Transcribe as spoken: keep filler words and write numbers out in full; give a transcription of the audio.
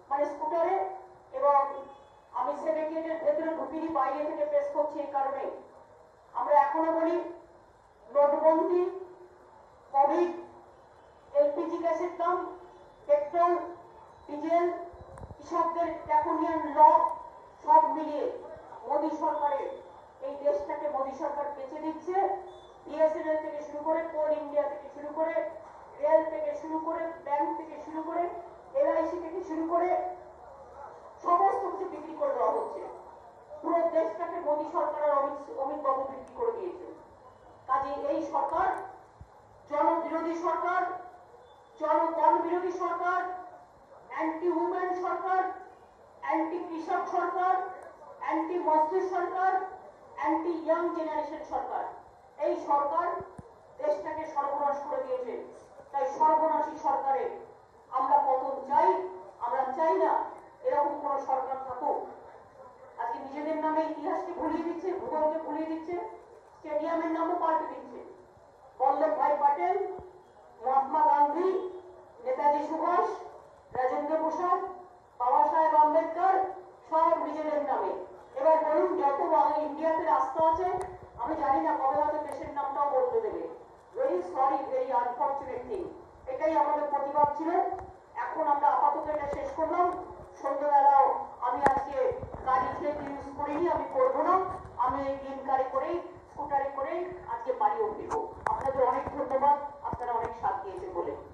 মানে স্কুটারে, এবং আমি সেক্রেটারিয়েটের ভেতরে ঢুকিনি, বাইরে থেকে প্রেস করছি। এই কারণে আমরা এখনো বলি নোটবন্দি, কোভিড, এলপিজি গ্যাসের দাম, পেট্রোল, ডিজেল, কৃষকদের ড্রাকোনিয়ান ল সব মিলিয়ে মোদী সরকারের এই দেশটাকে মোদী সরকার বেঁচে দিচ্ছে। বিএসএনএল থেকে শুরু করে, কোল ইন্ডিয়া থেকে শুরু করে, রেল থেকে শুরু করে, ব্যাংক থেকে শুরু করে, এলআইসি থেকে শুরু করে সমস্ত কিছু বিক্রি করে দেওয়া হচ্ছে। পুরো দেশটাকে মোদী সরকার আর অমিত অমিত বাবু বিক্রি করে দিয়েছে। কাজে এই সরকার জনবিরোধী সরকার, জনগণ বিরোধী সরকার, অ্যান্টি উমেন সরকার, অ্যান্টি কৃষক সরকার, অ্যান্টি মজদুর সরকার, অ্যান্টি ইয়াং জেনারেশন সরকার। এই সরকার দেশটাকে সর্বনাশ করে দিয়েছে। তাই সর্বনাশী সরকারে আমরা পতন চাই। আমরা চাই না এরকম কোন সরকার থাকুক। আজকে নিজেদের নামে ইতিহাসকে ভুলিয়ে দিচ্ছে, ভূগোলকে ভুলিয়ে দিচ্ছে, স্টেডিয়ামের নামও পাল্টে দিচ্ছে। বল্লভ ভাই প্যাটেল, মহাত্মা গান্ধী, নেতাজি সুভাষ, রাজেন্দ্র প্রসাদ, বাবা সাহেব আম্বেদকর সব নিজেদের নামে। এবার বলুন, যত ইন্ডিয়াতে রাস্তা আছে, আমি জানি না কবে হয়তো দেশের নামটাও বলতে দেবে। Very sorry, very unfortunate thing. এটাই আমাদের প্রতিবাদ ছিল। এখন আমরা আপাতত এটা শেষ করলাম। সন্ধ্যাবেলাও আমি আজকে গাড়ি খেয়ে ইউজ করিনি, আমি করবো না। আমি এই দিন গাড়ি করেই, স্কুটারে করেই আজকে বাড়িও ফিরবো। আপনাদের অনেক ধন্যবাদ, আপনারা অনেক সাথ দিয়েছেন বলে।